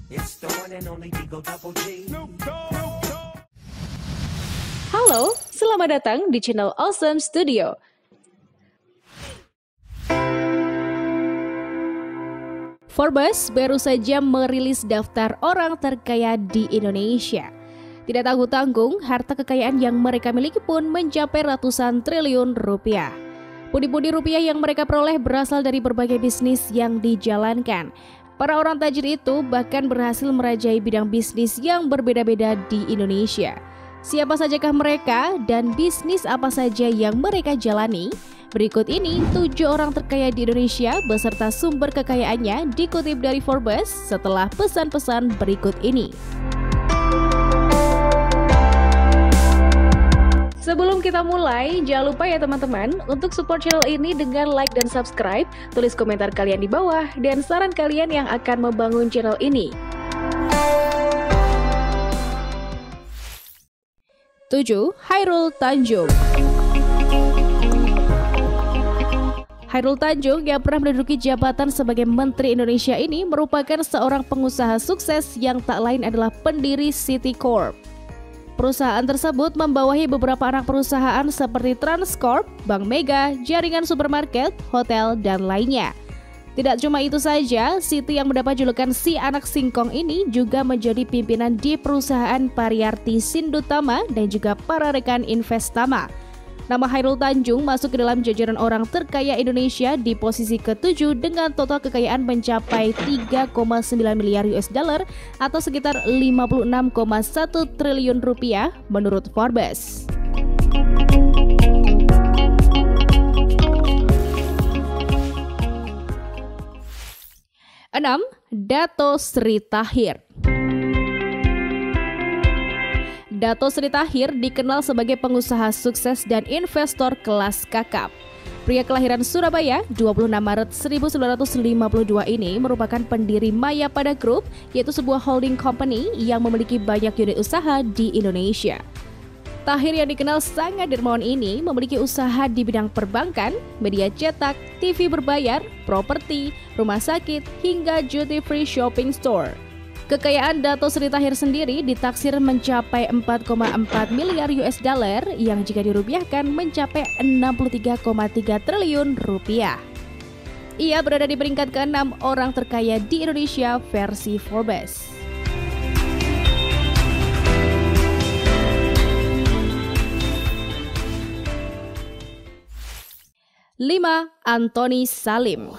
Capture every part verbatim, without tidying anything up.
Halo, selamat datang di channel Awesome Studio. Forbes baru saja merilis daftar orang terkaya di Indonesia. Tidak tanggung-tanggung, harta kekayaan yang mereka miliki pun mencapai ratusan triliun rupiah. Pundi-pundi rupiah yang mereka peroleh berasal dari berbagai bisnis yang dijalankan. Para orang tajir itu bahkan berhasil merajai bidang bisnis yang berbeda-beda di Indonesia. Siapa sajakah mereka dan bisnis apa saja yang mereka jalani? Berikut ini tujuh orang terkaya di Indonesia beserta sumber kekayaannya dikutip dari Forbes setelah pesan-pesan berikut ini. Sebelum kita mulai, jangan lupa ya teman-teman untuk support channel ini dengan like dan subscribe, tulis komentar kalian di bawah, dan saran kalian yang akan membangun channel ini. tujuh. Khairul Tanjung. Khairul Tanjung yang pernah menduduki jabatan sebagai Menteri Indonesia ini merupakan seorang pengusaha sukses yang tak lain adalah pendiri City Corp. Perusahaan tersebut membawahi beberapa anak perusahaan seperti Transcorp, Bank Mega, jaringan supermarket, hotel, dan lainnya. Tidak cuma itu saja, Siti yang mendapat julukan si anak singkong ini juga menjadi pimpinan di perusahaan Pariyarti Sindutama dan juga para rekan Investama. Nama Khairul Tanjung masuk ke dalam jajaran orang terkaya Indonesia di posisi ketujuh dengan total kekayaan mencapai tiga koma sembilan miliar U S dollar atau sekitar lima puluh enam koma satu triliun rupiah menurut Forbes. enam. Dato Sri Tahir. Dato Sri Tahir dikenal sebagai pengusaha sukses dan investor kelas kakap. Pria kelahiran Surabaya dua puluh enam Maret seribu sembilan ratus lima puluh dua ini merupakan pendiri Maya Pada Group, yaitu sebuah holding company yang memiliki banyak unit usaha di Indonesia. Tahir yang dikenal sangat dermawan ini memiliki usaha di bidang perbankan, media cetak, T V berbayar, properti, rumah sakit, hingga duty free shopping store. Kekayaan Dato Sri Tahir sendiri ditaksir mencapai empat koma empat miliar U S dollar yang jika dirupiahkan mencapai enam puluh tiga koma tiga triliun rupiah. Ia berada di peringkat keenam orang terkaya di Indonesia versi Forbes. lima. Antoni Salim.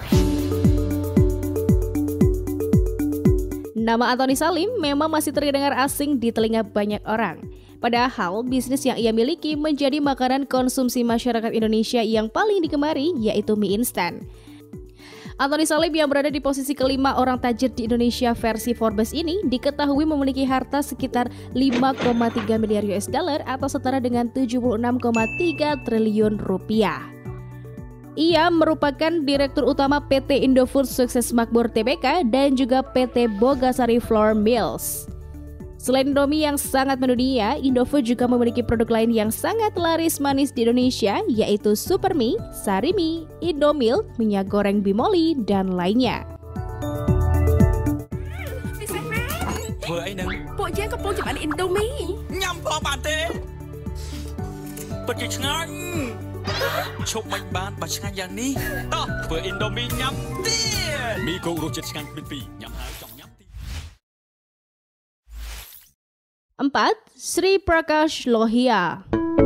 Nama Antoni Salim memang masih terdengar asing di telinga banyak orang. Padahal bisnis yang ia miliki menjadi makanan konsumsi masyarakat Indonesia yang paling digemari, yaitu mie instan. Antoni Salim yang berada di posisi kelima orang tajir di Indonesia versi Forbes ini diketahui memiliki harta sekitar lima koma tiga miliar U S dollar atau setara dengan tujuh puluh enam koma tiga triliun rupiah. Ia merupakan Direktur Utama P T Indofood Sukses Makmur T B K dan juga P T Bogasari Flour Mills. Selain Indomie yang sangat mendunia, Indofood juga memiliki produk lain yang sangat laris manis di Indonesia, yaitu Supermie, Sarimi, Indomilk, minyak goreng Bimoli, dan lainnya. empat. Sri Prakash Lohia.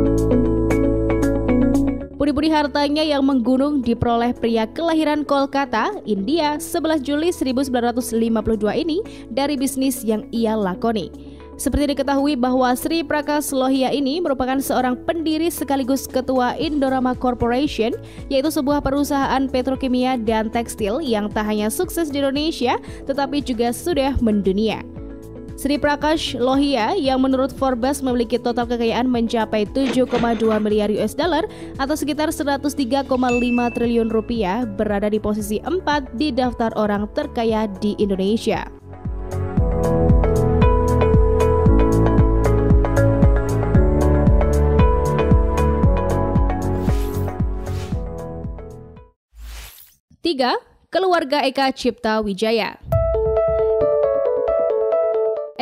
Budi-budi hartanya yang menggunung diperoleh pria kelahiran Kolkata, India, sebelas Juli seribu sembilan ratus lima puluh dua ini dari bisnis yang ia lakoni. Seperti diketahui bahwa Sri Prakash Lohia ini merupakan seorang pendiri sekaligus ketua Indorama Corporation, yaitu sebuah perusahaan petrokimia dan tekstil yang tak hanya sukses di Indonesia, tetapi juga sudah mendunia. Sri Prakash Lohia yang menurut Forbes memiliki total kekayaan mencapai tujuh koma dua miliar U S dollar atau sekitar seratus tiga koma lima triliun rupiah berada di posisi empat di daftar orang terkaya di Indonesia. tiga. Keluarga Eka Cipta Wijaya.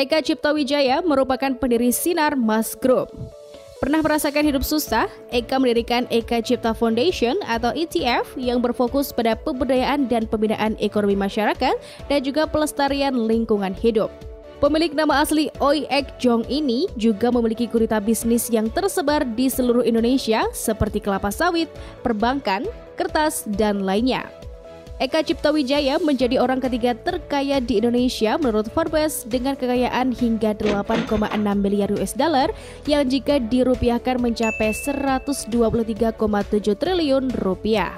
Eka Cipta Wijaya merupakan pendiri Sinar Mas Group. Pernah merasakan hidup susah? Eka mendirikan Eka Cipta Foundation atau E T F yang berfokus pada pemberdayaan dan pembinaan ekonomi masyarakat dan juga pelestarian lingkungan hidup. Pemilik nama asli Oi Ek Jong ini juga memiliki gurita bisnis yang tersebar di seluruh Indonesia seperti kelapa sawit, perbankan, kertas, dan lainnya. Eka Cipta Wijaya menjadi orang ketiga terkaya di Indonesia menurut Forbes dengan kekayaan hingga delapan koma enam miliar U S dollar yang jika dirupiahkan mencapai seratus dua puluh tiga koma tujuh triliun rupiah.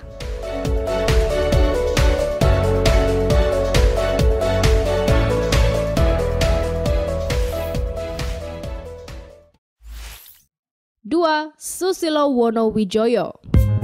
Dua. Susilo Wonowijoyo.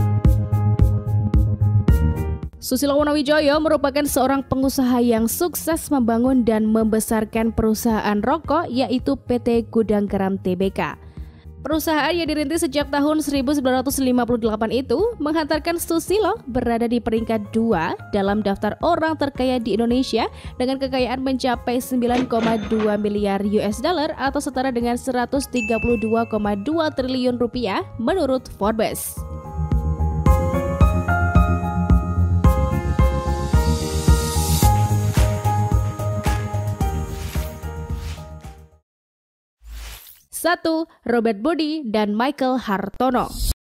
Susilo Wonowijoyo merupakan seorang pengusaha yang sukses membangun dan membesarkan perusahaan rokok yaitu P T Gudang Garam Tbk. Perusahaan yang dirintis sejak tahun seribu sembilan ratus lima puluh delapan itu menghantarkan Susilo berada di peringkat dua dalam daftar orang terkaya di Indonesia dengan kekayaan mencapai sembilan koma dua miliar U S dollar atau setara dengan seratus tiga puluh dua koma dua triliun rupiah menurut Forbes. Satu. Robert Budi dan Michael Hartono.